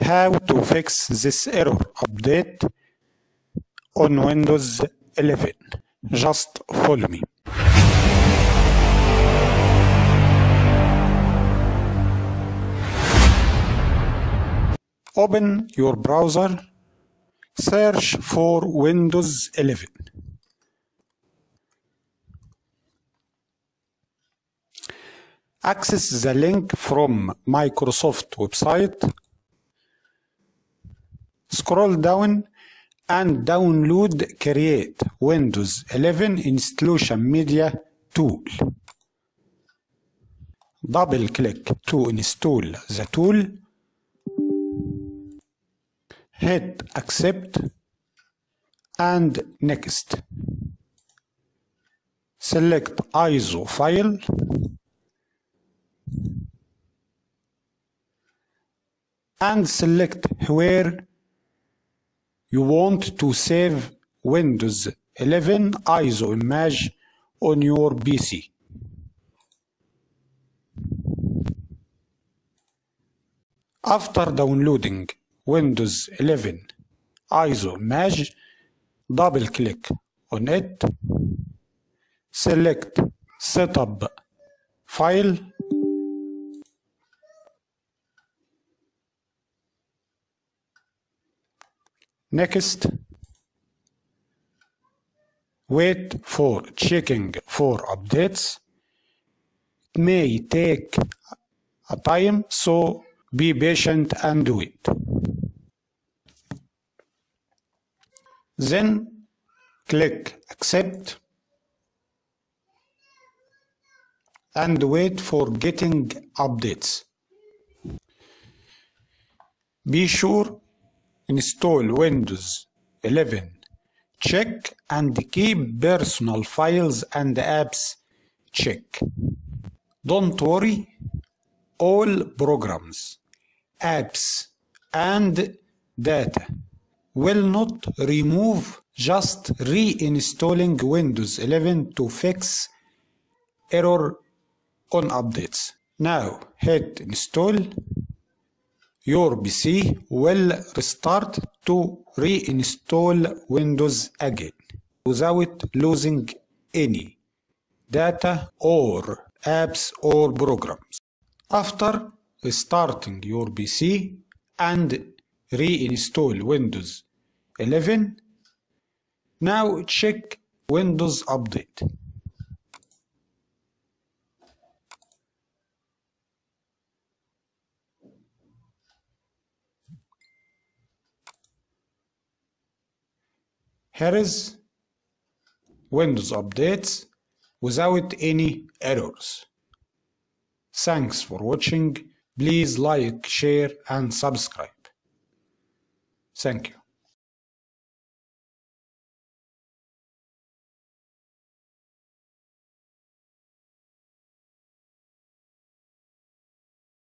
how to fix this error update on Windows 11. Just follow me. Open your browser, search for Windows 11. Access the link from Microsoft website. Scroll down and download Create Windows 11 Installation Media tool. Double click to install the tool. Hit Accept and Next. Select ISO file. And select where you want to save Windows 11 ISO image on your PC. After downloading Windows 11 ISO image, double click on it, select Setup File, Next. Wait for checking for updates. It may take a time, so be patient and wait. Then click Accept and wait for getting updates. Be sure install Windows 11. Check and keep personal files and apps check. Don't worry, all programs, apps and data will not remove, just reinstalling Windows 11 to fix error on updates. Now hit install. Your PC will restart to reinstall Windows again without losing any data or apps or programs. After restarting your PC and reinstall Windows 11, now check Windows Update. Here is Windows Updates without any errors. Thanks for watching. Please like, share and subscribe. Thank you.